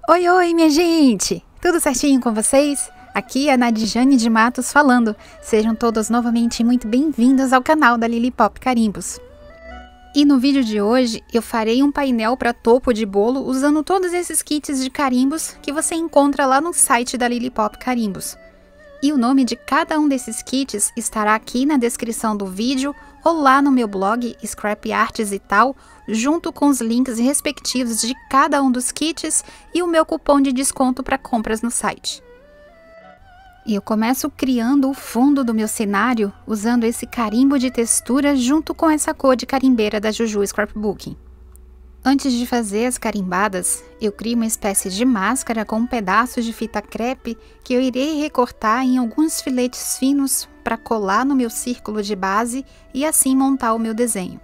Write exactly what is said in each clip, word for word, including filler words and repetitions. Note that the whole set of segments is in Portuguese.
Oi, oi, minha gente! Tudo certinho com vocês? Aqui é a Nadjane de Matos falando. Sejam todos novamente muito bem-vindos ao canal da Lilipop Carimbos. E no vídeo de hoje eu farei um painel para topo de bolo usando todos esses kits de carimbos que você encontra lá no site da Lilipop Carimbos. E o nome de cada um desses kits estará aqui na descrição do vídeo ou lá no meu blog Scrap Arts e tal, junto com os links respectivos de cada um dos kits e o meu cupom de desconto para compras no site. E eu começo criando o fundo do meu cenário usando esse carimbo de textura junto com essa cor de carimbeira da Juju Scrapbooking. Antes de fazer as carimbadas, eu crio uma espécie de máscara com um pedaço de fita crepe que eu irei recortar em alguns filetes finos para colar no meu círculo de base e assim montar o meu desenho.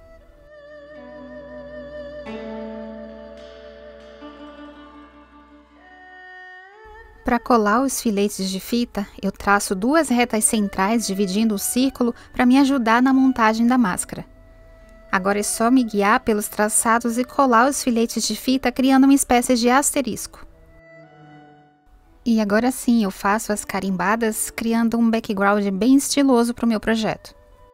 Para colar os filetes de fita, eu traço duas retas centrais dividindo o círculo para me ajudar na montagem da máscara. Agora é só me guiar pelos traçados e colar os filetes de fita criando uma espécie de asterisco. E agora sim eu faço as carimbadas criando um background bem estiloso para o meu projeto.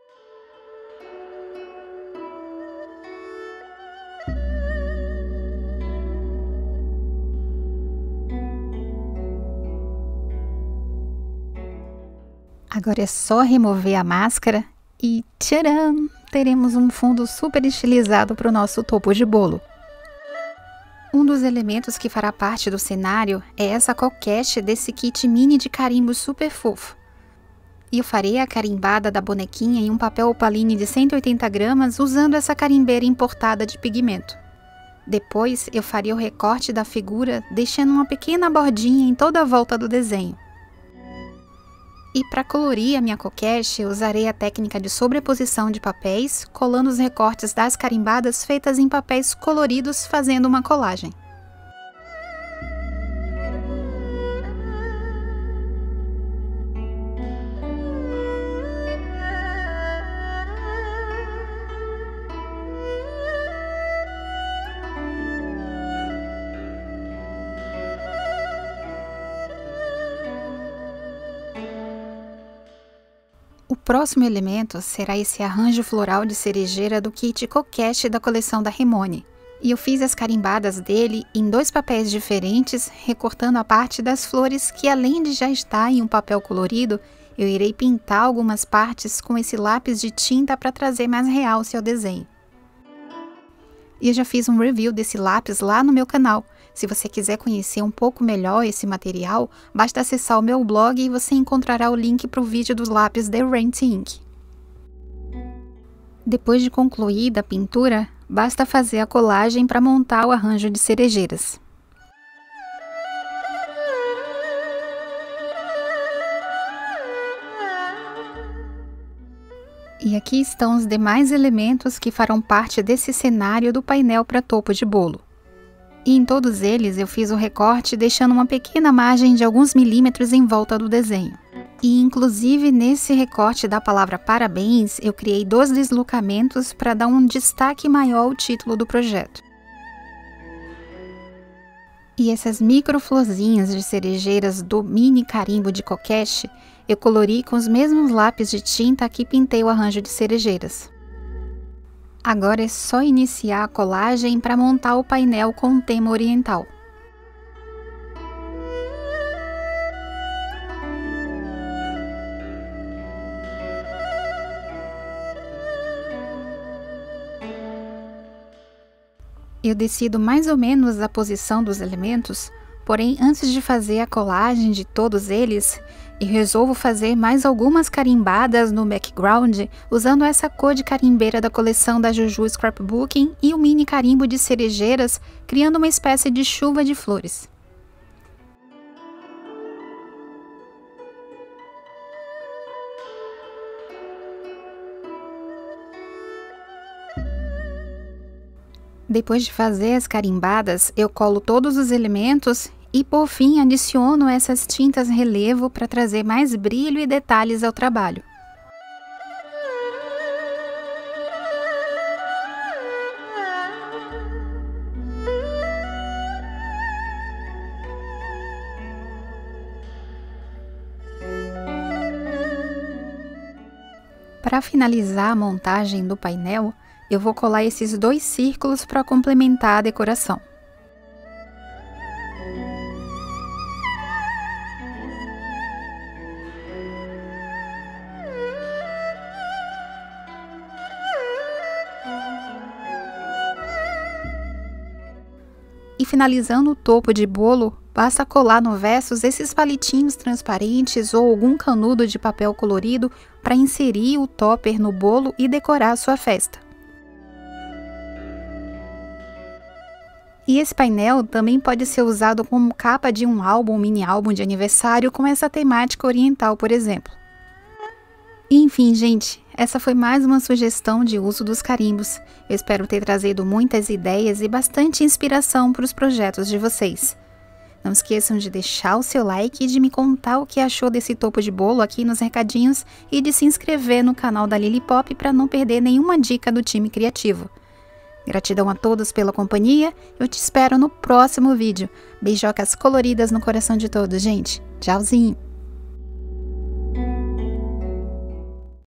Agora é só remover a máscara e tcharam! Teremos um fundo super estilizado para o nosso topo de bolo. Um dos elementos que fará parte do cenário é essa coquete desse kit mini de carimbo super fofo. E eu farei a carimbada da bonequinha em um papel opaline de cento e oitenta gramas usando essa carimbeira importada de pigmento. Depois eu faria o recorte da figura deixando uma pequena bordinha em toda a volta do desenho. E para colorir a minha coquete, eu usarei a técnica de sobreposição de papéis, colando os recortes das carimbadas feitas em papéis coloridos, fazendo uma colagem. O próximo elemento será esse arranjo floral de cerejeira do kit Coquette da coleção da Remone. E eu fiz as carimbadas dele em dois papéis diferentes, recortando a parte das flores que, além de já estar em um papel colorido, eu irei pintar algumas partes com esse lápis de tinta para trazer mais realce ao desenho. E eu já fiz um review desse lápis lá no meu canal. Se você quiser conhecer um pouco melhor esse material, basta acessar o meu blog e você encontrará o link para o vídeo dos lápis The Rent Ink. Depois de concluída a pintura, basta fazer a colagem para montar o arranjo de cerejeiras. E aqui estão os demais elementos que farão parte desse cenário do painel para topo de bolo. E em todos eles eu fiz o recorte deixando uma pequena margem de alguns milímetros em volta do desenho. E inclusive nesse recorte da palavra parabéns, eu criei dois deslocamentos para dar um destaque maior ao título do projeto. E essas micro florzinhas de cerejeiras do mini carimbo de coquete, eu colori com os mesmos lápis de tinta que pintei o arranjo de cerejeiras. Agora é só iniciar a colagem para montar o painel com o tema oriental. Eu decido mais ou menos a posição dos elementos, porém antes de fazer a colagem de todos eles, eu resolvo fazer mais algumas carimbadas no background usando essa cor de carimbeira da coleção da Juju Scrapbooking e o mini carimbo de cerejeiras, criando uma espécie de chuva de flores. Depois de fazer as carimbadas, eu colo todos os elementos e, por fim, adiciono essas tintas relevo para trazer mais brilho e detalhes ao trabalho. Para finalizar a montagem do painel, eu vou colar esses dois círculos para complementar a decoração. E finalizando o topo de bolo, basta colar no versos esses palitinhos transparentes ou algum canudo de papel colorido para inserir o topper no bolo e decorar a sua festa. E esse painel também pode ser usado como capa de um álbum, mini álbum de aniversário com essa temática oriental, por exemplo. Enfim, gente, essa foi mais uma sugestão de uso dos carimbos. Eu espero ter trazido muitas ideias e bastante inspiração para os projetos de vocês. Não esqueçam de deixar o seu like e de me contar o que achou desse topo de bolo aqui nos recadinhos e de se inscrever no canal da Lili Pop para não perder nenhuma dica do time criativo. Gratidão a todos pela companhia, eu te espero no próximo vídeo. Beijocas coloridas no coração de todos, gente. Tchauzinho!